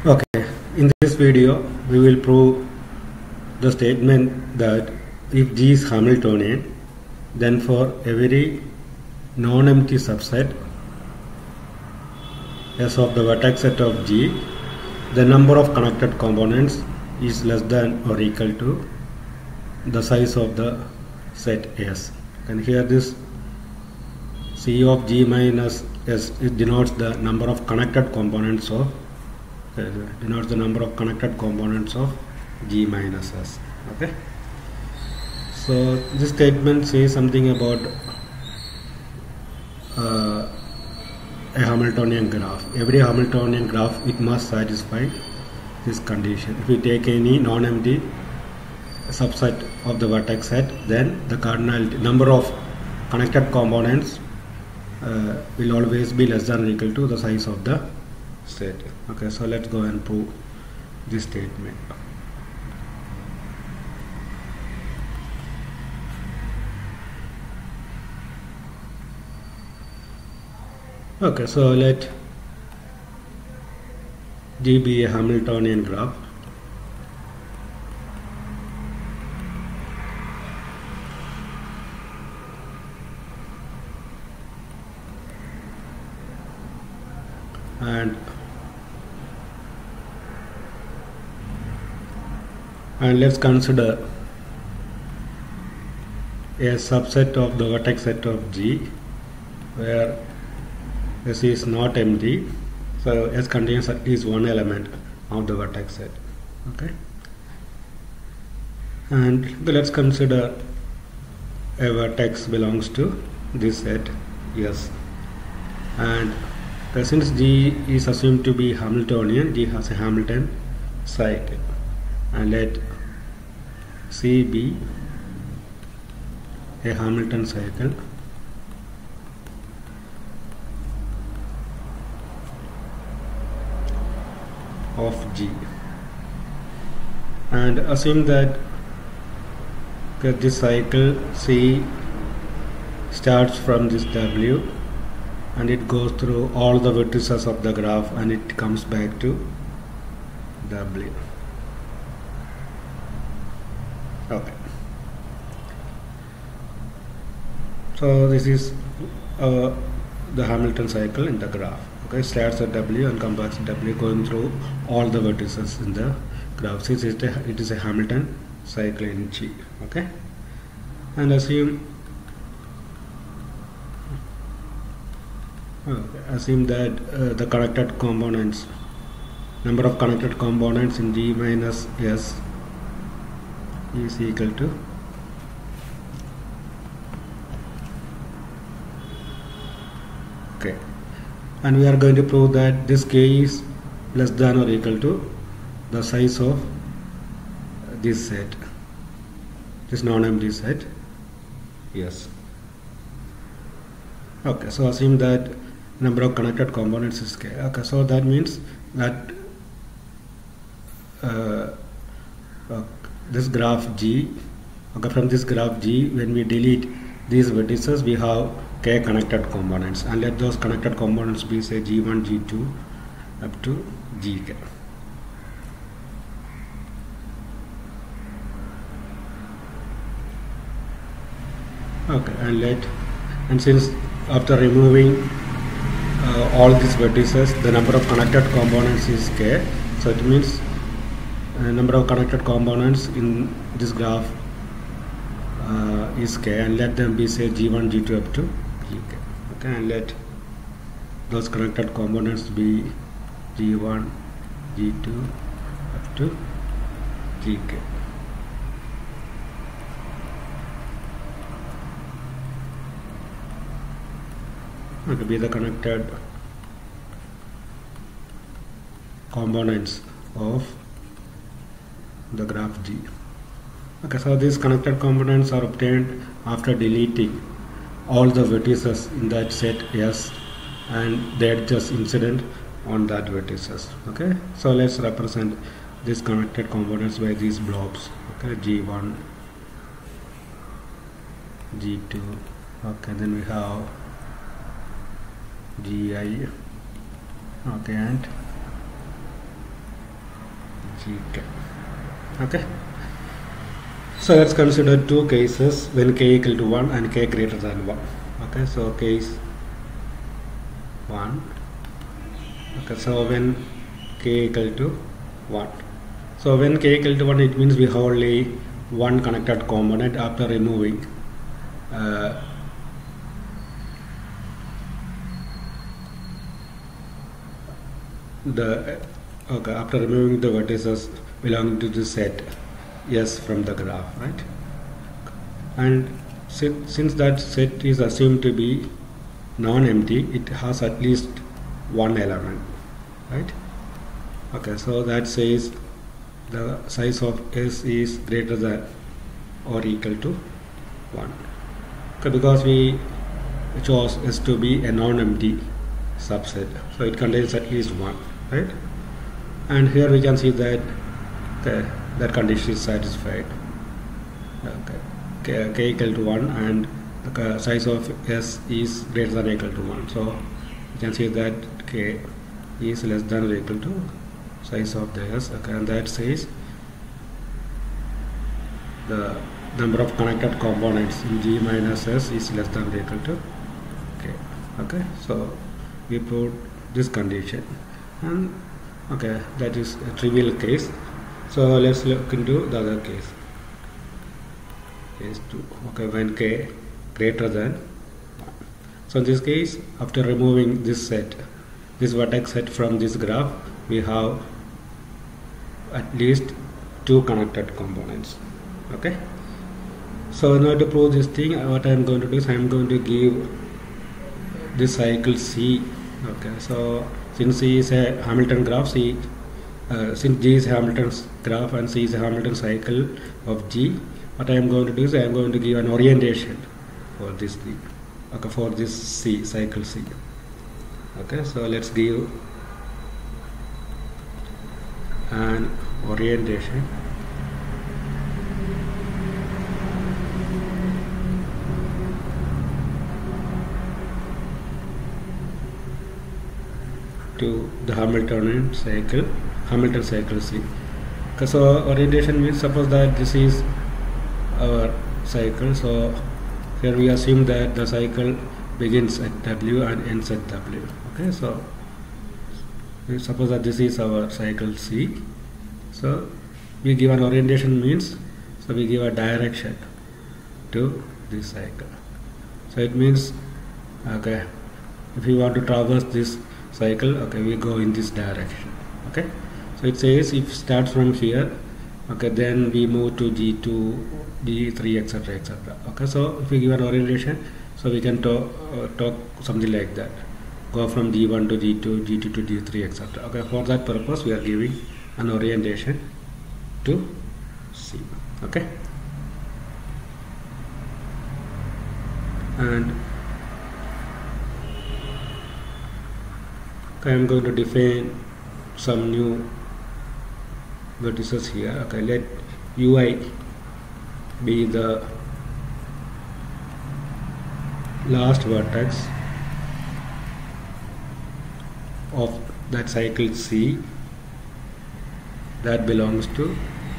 Okay, in this video we will prove the statement that if G is Hamiltonian, then for every non-empty subset S of the vertex set of G, the number of connected components is less than or equal to the size of the set S. And here this C of G minus S, it denotes the number of connected components of G minus S. Okay, so this statement says something about a Hamiltonian graph. Every Hamiltonian graph, it must satisfy this condition. If we take any non-empty subset of the vertex set, then the cardinality number of connected components will always be less than or equal to the size of the set. Okay, so let's go and prove this statement. Okay, so let G be a Hamiltonian graph. And let's consider a subset of the vertex set of G where S is not empty, so S contains at least one element of the vertex set. Okay, and let's consider a vertex belongs to this set S, and since G is assumed to be Hamiltonian, G has a Hamilton cycle, and let C be a Hamilton cycle of G, and assume that this cycle C starts from this W and it goes through all the vertices of the graph and it comes back to W. Okay, so this is the Hamilton cycle in the graph. Okay, starts at W and comes back to W, going through all the vertices in the graph. Since it is a Hamilton cycle in G. Okay, and assume that the connected components, number of connected components in G minus S is equal to K, and we are going to prove that this K is less than or equal to the size of this set, this non-empty set. Yes. Okay, so assume that number of connected components is K. Okay, so that means that this graph G, okay, from this graph G, when we delete these vertices, we have K connected components, and let those connected components be, say, G1, G2 up to Gk. Okay, and since after removing all these vertices, the number of connected components is K, so it means number of connected components in this graph is K, and let them be, say, G1, G2 up to Gk. Okay, and let those connected components be G1, G2 up to Gk. Okay, be the connected components of the graph G. Okay, so these connected components are obtained after deleting all the vertices in that set S, and they're just incident on that vertices. Okay, so let's represent these connected components by these blobs. Okay, G1, G2. Okay, then we have GI. Okay, and gk. Okay, so let's consider two cases when k equal to 1 and k greater than 1. Okay, so case 1. Okay, so when k equal to 1, so when k equal to 1, it means we have only one connected component after removing after removing the vertices belonging to the set S from the graph, right? And since that set is assumed to be non-empty, it has at least one element, right? Okay, so that says the size of S is greater than or equal to 1. Okay, because we chose S to be a non-empty subset, so it contains at least 1, right? And here we can see that that condition is satisfied. Okay, k equal to 1 and the size of S is greater than or equal to 1, so you can see that k is less than or equal to size of the S. Okay, and that says the number of connected components in G minus S is less than or equal to k. Okay, so we proved this condition, and okay, that is a trivial case. So let's look into the other case, case 2. Okay, when k greater than 1. So in this case, after removing this vertex set from this graph, we have at least two connected components. Okay, so in order to prove this thing, what I am going to do is I am going to give this cycle C. Okay, so since C is a Hamilton graph, since G is Hamilton's graph and C is a Hamilton cycle of G, what I am going to do is I am going to give an orientation for this thing. Okay, for this C, cycle C. Okay, so let's give an orientation to the Hamilton cycle C. Okay, so orientation means, suppose that this is our cycle, so here we assume that the cycle begins at W and ends at W. Okay, so suppose that this is our cycle C, so we give an orientation means, so we give a direction to this cycle. So it means, okay, if we want to traverse this cycle, okay, we go in this direction. Okay, so it says if starts from here, okay, then we move to G2, G3, etc., etc. Okay, so if we give an orientation, so we can talk something like that, go from G1 to G2, G2 to G3, etc. Okay, for that purpose we are giving an orientation to C. Okay, and I am going to define some new vertices here. Okay, let Ui be the last vertex of that cycle C that belongs to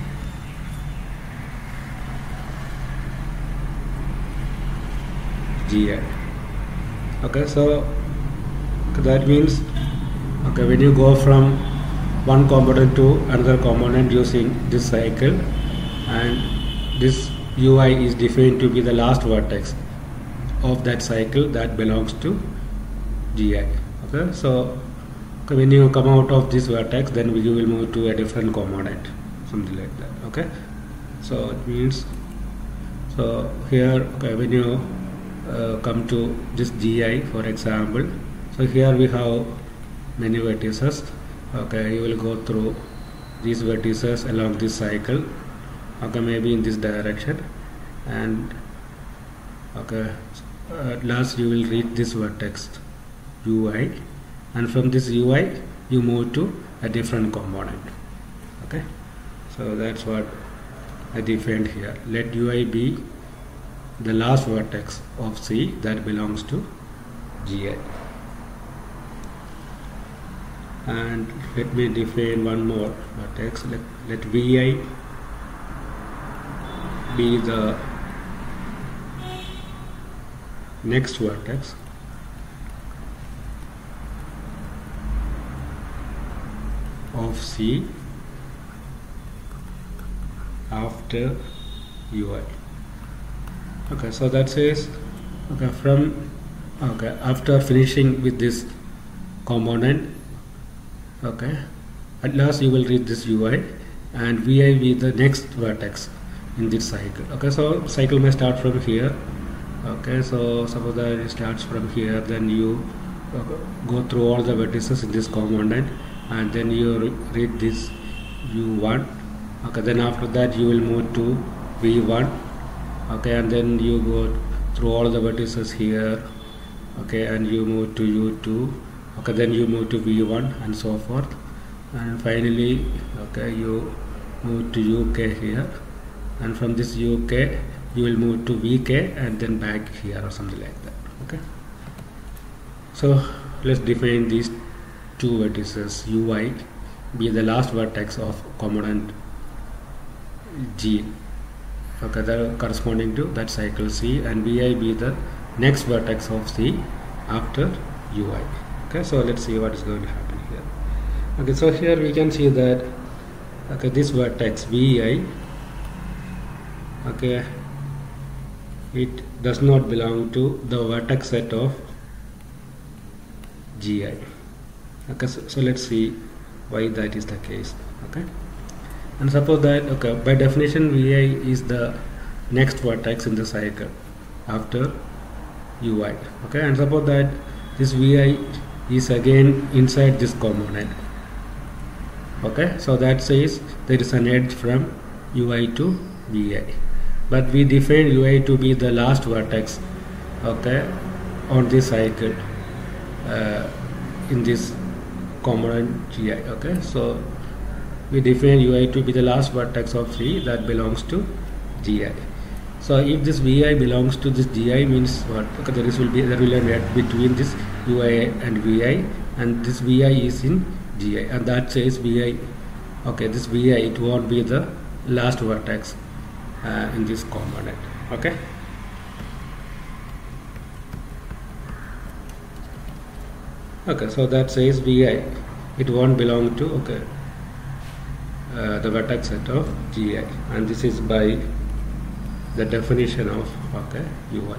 Gi. Okay, so that means, okay, when you go from one component to another component using this cycle, and this Ui is defined to be the last vertex of that cycle that belongs to Gi. Okay, so when you come out of this vertex, then you will move to a different component, something like that. Okay, so it means, so here, okay, when you come to this Gi, for example, so here we have many vertices. Okay, you will go through these vertices along this cycle, okay, maybe in this direction, and okay, at last you will reach this vertex Ui, and from this Ui you move to a different component. Okay, so that's what I defined here. Let Ui be the last vertex of C that belongs to Gi. and let me define one more vertex. Let Vi be the next vertex of C after Ui. Okay, so that says after finishing with this component, at last you will reach this Ui and Vi be the next vertex in this cycle. So cycle may start from here. So suppose that it starts from here, then you go through all the vertices in this component and then you reach this U1. Then after that you will move to V1. And then you go through all the vertices here. And you move to U2. Then you move to V1 and so forth. And finally, you move to UK here. And from this UK, you will move to VK and then back here or something like that. So let's define these two vertices. Ui be the last vertex of component G. That corresponding to that cycle C, and Vi be the next vertex of C after Ui. So let's see what is going to happen here. So here we can see that this vertex Vi, it does not belong to the vertex set of Gi. So let's see why that is the case. And suppose that by definition Vi is the next vertex in the cycle after Ui. And suppose that this Vi is again inside this component. So that says there is an edge from Ui to Vi, but we define Ui to be the last vertex on this cycle in this component Gi. So we define Ui to be the last vertex of C that belongs to Gi. So if this Vi belongs to this Gi, means what? There will be an edge between this Ui and Vi, and this Vi is in Gi, and that says Vi. This Vi, it won't be the last vertex in this component. So that says Vi, it won't belong to the vertex set of Gi, and this is by the definition of Ui.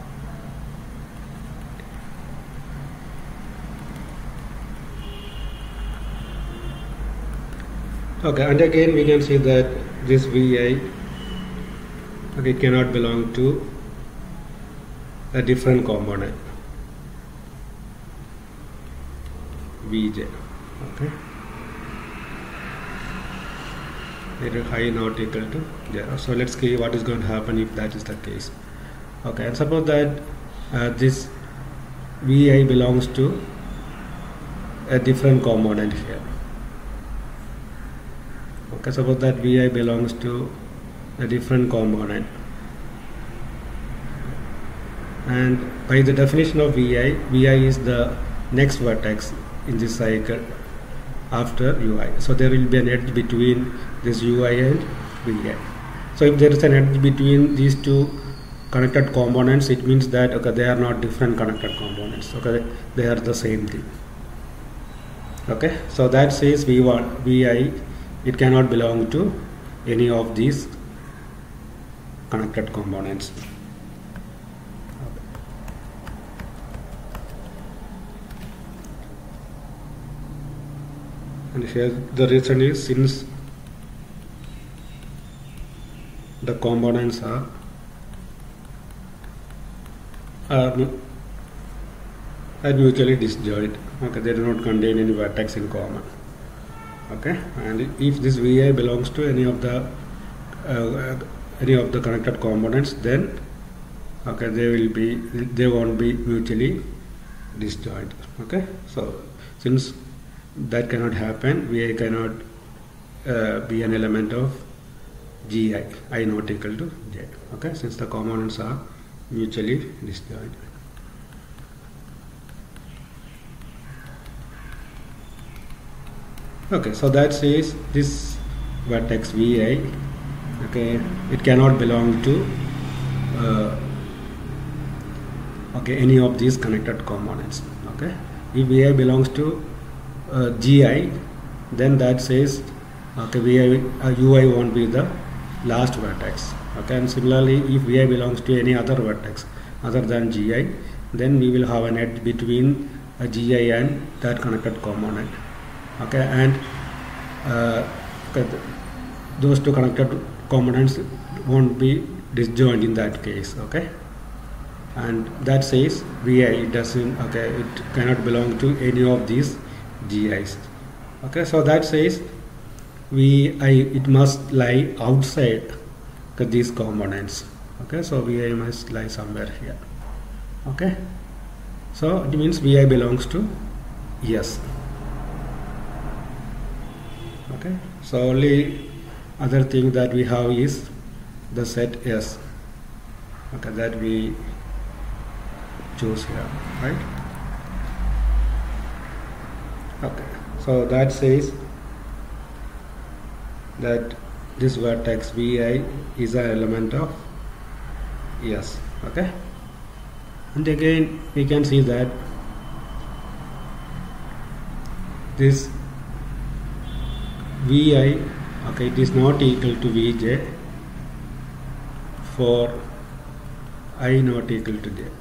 And again we can see that this Vi cannot belong to a different component Vj. Either high not equal to 0. So let's see what is going to happen if that is the case. And suppose that this Vi belongs to a different component here. Suppose that Vi belongs to a different component, and by the definition of Vi, Vi is the next vertex in this cycle after Ui. So there will be an edge between this Ui and Vi. So if there is an edge between these two connected components, it means that they are not different connected components. They are the same thing. So that says Vi, it cannot belong to any of these connected components. And here the reason is, since the components are mutually disjoint. They do not contain any vertex in common. And if this Vi belongs to any of the connected components, then they won't be mutually disjoint. So since that cannot happen, Vi cannot be an element of Gi, I not equal to J. Since the components are mutually disjoint. Okay, so that says this vertex Vi, okay, it cannot belong to okay, any of these connected components. Okay, if Vi belongs to Gi, then that says okay, Ui won't be the last vertex. Okay, and similarly, if Vi belongs to any other vertex other than Gi, then we will have an edge between Gi and that connected component. Okay, and okay, those two connected components won't be disjoint in that case. Okay, and that says Vi, it doesn't, okay, it cannot belong to any of these Gi's. Okay, so that says it must lie outside these components. Okay, so Vi must lie somewhere here. Okay, so it means Vi belongs to S. Okay, so only other thing that we have is the set S. Okay, that we choose here, right? Okay, so that says that this vertex Vi is an element of S. Okay, and again we can see that this Vi, okay, it is not equal to Vj for I not equal to j.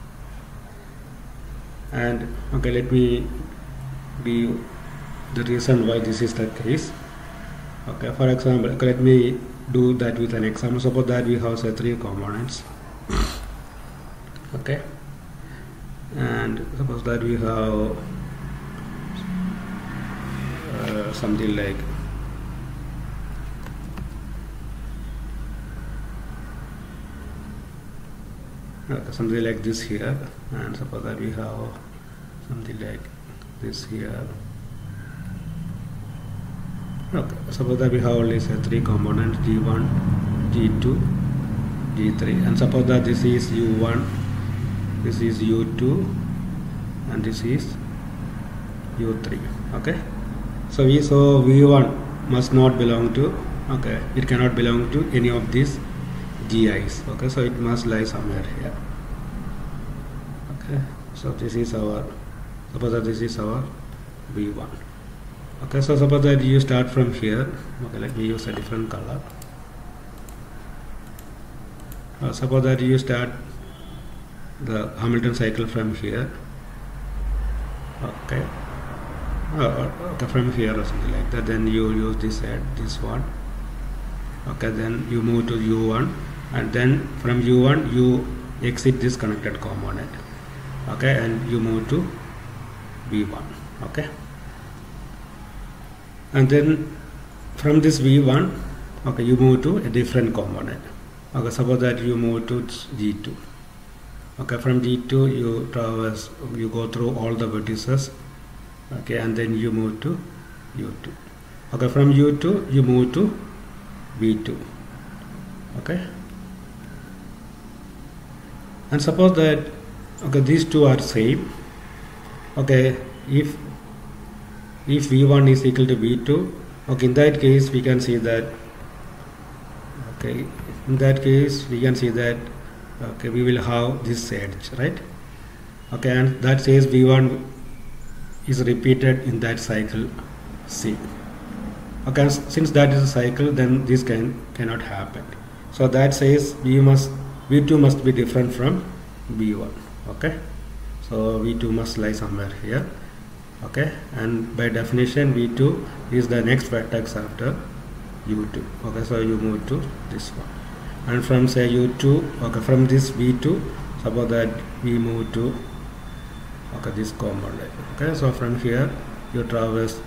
And okay, let me give the reason why this is the case. Okay, for example, okay, let me do that with an example. Suppose that we have say 3 components. Okay, and suppose that we have something like something like this here, and suppose that we have something like this here. Okay, suppose that we have only say 3 components, G1, G2, G3, and suppose that this is U1, this is U2, and this is U3. Okay, so we saw V1 must not belong to, okay, it cannot belong to any of these Gi's. Okay, so it must lie somewhere here. Okay, so this is our, suppose that this is our V1. Okay, so suppose that you start from here. Okay, let me use a different color. Suppose that you start the Hamilton cycle from here. Okay, okay, from here or something like that. Then you use this one. Okay, then you move to U1, and then from U1 you exit this connected component. Okay, and you move to V1. Okay, and then from this V1, okay, you move to a different component. Okay, suppose that you move to G2. Okay, from G2 you go through all the vertices. Okay, and then you move to U2. Okay, from U2 you move to V2. Okay, and suppose that okay, these two are same. Okay, if V1 is equal to V2, okay, in that case we can see that, okay, in that case we can see that, okay, we will have this edge, right? Okay, and that says V1 is repeated in that cycle C. Okay, since that is a cycle, then this cannot happen. So that says V2 must be different from V1. Okay, so V2 must lie somewhere here. Okay, and by definition V2 is the next vertex after U2. Okay, so you move to this one, and from say U2, okay, from this V2, suppose that we move to, okay, this component. Okay, so from here you traverse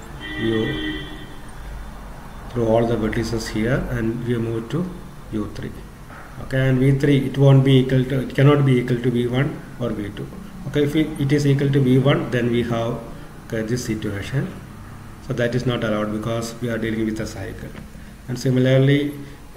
through all the vertices here, and you move to U3. Okay, and V3 it cannot be equal to V1 or V2. Okay, if it is equal to V1, then we have, okay, this situation. So that is not allowed because we are dealing with a cycle. And similarly,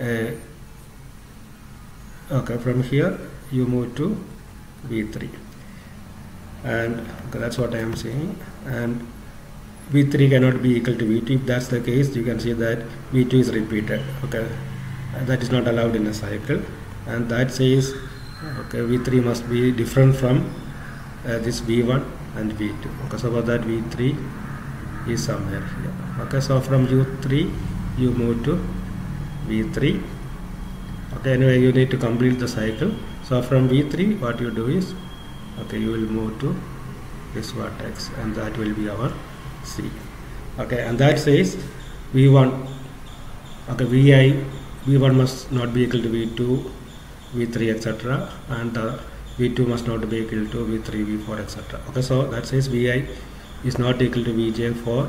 okay, from here you move to V3, and okay, that's what I am saying. And V3 cannot be equal to V2. If that's the case, you can see that V2 is repeated. Okay, that is not allowed in a cycle, and that says okay, V3 must be different from this V1 and V2. Okay, so for that V3 is somewhere here. Okay, so from U3 you move to V3. Okay, anyway, you need to complete the cycle. So from V3 what you do is, okay, you will move to this vertex, and that will be our C. Okay, and that says V1, okay, V1 must not be equal to V2, V3, etc., and V2 must not be equal to V3, V4, etc. Okay, so that says Vi is not equal to Vj for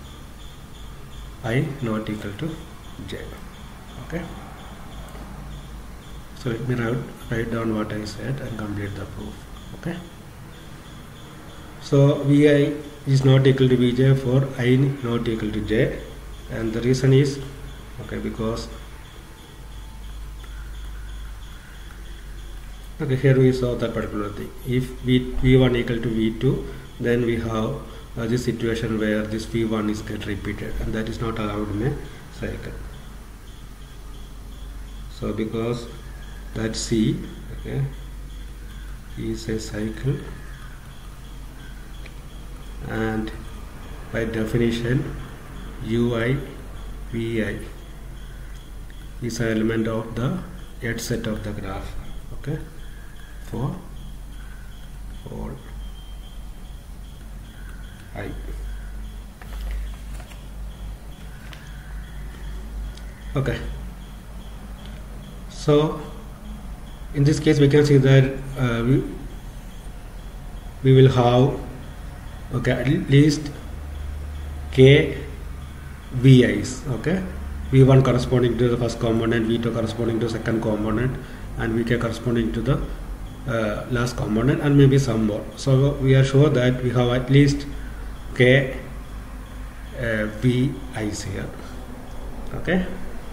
I not equal to j. Okay, so let me write down what I said and complete the proof. Okay, so Vi is not equal to Vj for I not equal to j, and the reason is, okay, because okay, here we saw that particular thing. If V1 equal to V2, then we have this situation where this V1 is get repeated, and that is not allowed in a cycle. So because that C, okay, is a cycle, and by definition Ui Vi is an element of the edge set of the graph. Okay, for all I. Okay, so in this case we can see that we will have, okay, at least k Vi's. Okay, V1 corresponding to the first component, V2 corresponding to second component, and Vk corresponding to the last component, and maybe some more. So we are sure that we have at least k Vi's here. Okay,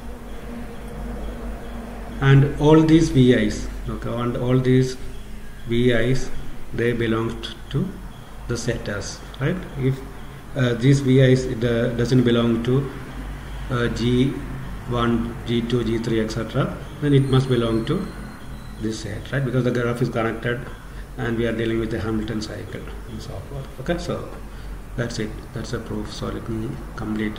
and all these Vi's, okay, and all these Vi's, they belong to the set S, right? If these Vi's doesn't belong to G1, G2, G3, etc., then it must belong to this set, right? Because the graph is connected and we are dealing with a Hamilton cycle and so forth. Okay, so that's it. That's a proof. So let me complete.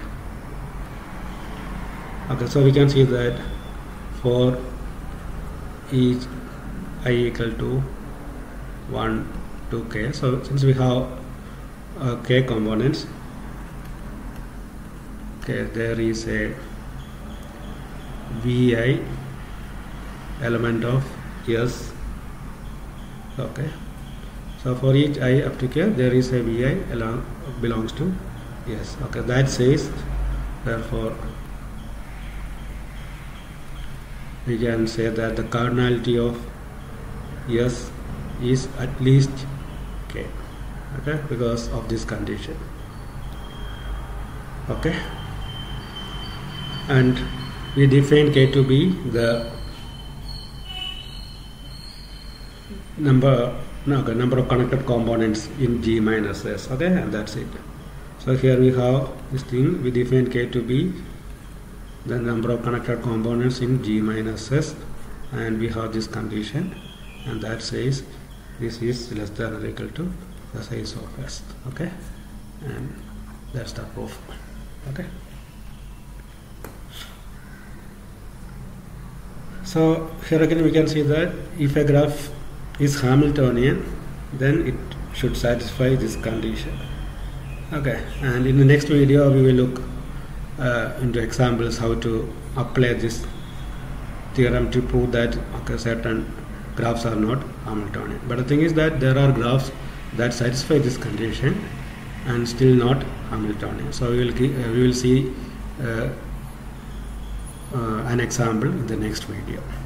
Okay, so we can see that for each I equal to 1 to k, so since we have k components, okay, there is a Vi element of S. Okay, so for each I up to k there is a Vi belongs to S. Okay, that says therefore we can say that the cardinality of S is at least k. Okay, because of this condition. Okay, and we define k to be the number of connected components in G minus S. Okay, and that's it. So here we have this thing, we define k to be the number of connected components in G minus S, and we have this condition, and that says this is less than or equal to the size of S. Okay, and that's the proof. Okay, so here again we can see that if a graph is Hamiltonian, then it should satisfy this condition. Okay, and in the next video we will look into examples how to apply this theorem to prove that, okay, certain graphs are not Hamiltonian. But the thing is that there are graphs that satisfy this condition and still not Hamiltonian. So we will see an example in the next video.